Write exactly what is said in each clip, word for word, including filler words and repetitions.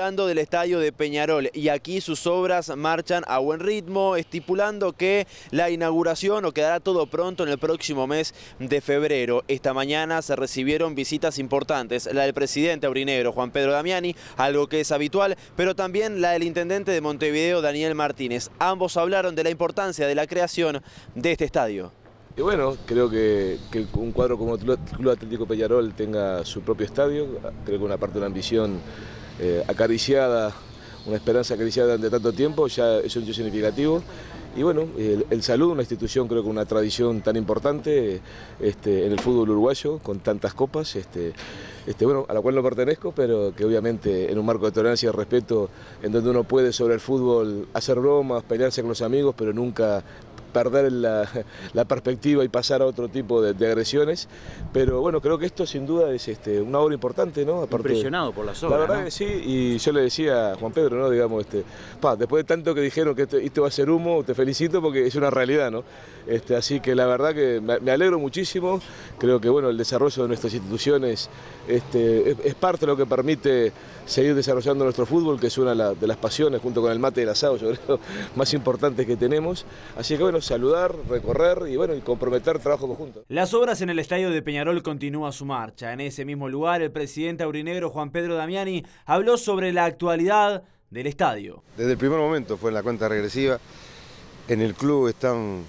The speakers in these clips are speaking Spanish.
hablando del estadio de Peñarol y aquí sus obras marchan a buen ritmo, estipulando que la inauguración o quedará todo pronto en el próximo mes de febrero. Esta mañana se recibieron visitas importantes, la del presidente aurinegro Juan Pedro Damiani, algo que es habitual, pero también la del intendente de Montevideo Daniel Martínez. Ambos hablaron de la importancia de la creación de este estadio. Y bueno, creo que, que un cuadro como el Club Atlético Peñarol tenga su propio estadio, creo que una parte de una ambición eh, acariciada, una esperanza acariciada durante tanto tiempo, ya es un hecho significativo. Y bueno, el, el Salud, una institución creo que una tradición tan importante este, en el fútbol uruguayo, con tantas copas, este, este, bueno, a la cual no pertenezco, pero que obviamente en un marco de tolerancia y respeto, en donde uno puede sobre el fútbol hacer bromas, pelearse con los amigos, pero nunca perder la, la perspectiva y pasar a otro tipo de, de agresiones, pero bueno, creo que esto sin duda es este, una obra importante, ¿no? Aparte, impresionado por las obras, la verdad, ¿no? Que sí, y yo le decía a Juan Pedro, ¿no? Digamos, este, pa, después de tanto que dijeron que esto, esto va a ser humo, te felicito porque es una realidad, ¿no? Este, así que la verdad que me, me alegro muchísimo, creo que bueno, el desarrollo de nuestras instituciones este, es, es parte de lo que permite seguir desarrollando nuestro fútbol, que es una de, la, de las pasiones, junto con el mate y el asado, yo creo, más importantes que tenemos, así que bueno, saludar, recorrer y bueno, y comprometer trabajo conjunto. Las obras en el estadio de Peñarol continúan su marcha. En ese mismo lugar, el presidente aurinegro Juan Pedro Damiani habló sobre la actualidad del estadio. Desde el primer momento fue en la cuenta regresiva. En el club están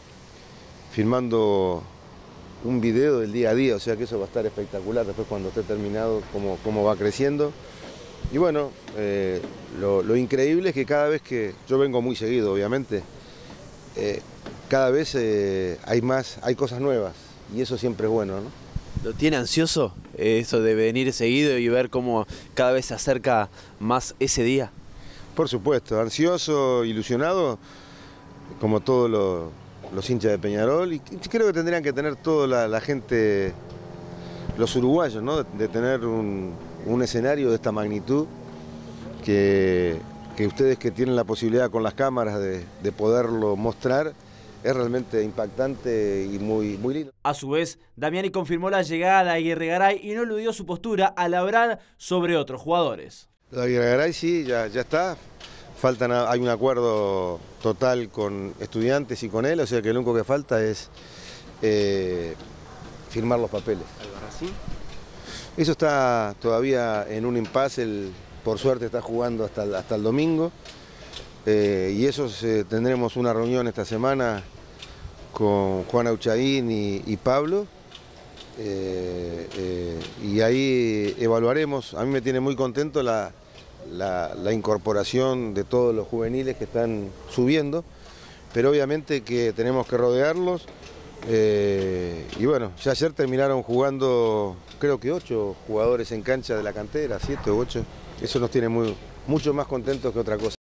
filmando un video del día a día, o sea que eso va a estar espectacular después cuando esté terminado, cómo, cómo va creciendo. Y bueno, eh, lo, lo increíble es que cada vez que yo vengo muy seguido, obviamente, eh, cada vez eh, hay más, hay cosas nuevas y eso siempre es bueno, ¿no? ¿Lo tiene ansioso eso de venir seguido y ver cómo cada vez se acerca más ese día? Por supuesto, ansioso, ilusionado, como todos los, los hinchas de Peñarol, y creo que tendrían que tener toda la, la gente, los uruguayos, ¿no? De, de tener un, un escenario de esta magnitud, que, que ustedes que tienen la posibilidad con las cámaras de, de poderlo mostrar, es realmente impactante y muy, muy lindo. A su vez, Damiani confirmó la llegada de Aguirre Garay y no eludió su postura al hablar sobre otros jugadores. Lo de Aguirre Garay sí, ya, ya está. Faltan, hay un acuerdo total con Estudiantes y con él, o sea que lo único que falta es eh, firmar los papeles. ¿Albarracín? Eso está todavía en un impasse, el, por suerte está jugando hasta el, hasta el domingo. Eh, y eso eh, tendremos una reunión esta semana con Juan Auchaín y, y Pablo, eh, eh, y ahí evaluaremos. A mí me tiene muy contento la, la, la incorporación de todos los juveniles que están subiendo, pero obviamente que tenemos que rodearlos, eh, y bueno, ya ayer terminaron jugando creo que ocho jugadores en cancha de la cantera, siete o ocho, eso nos tiene muy, mucho más contentos que otra cosa.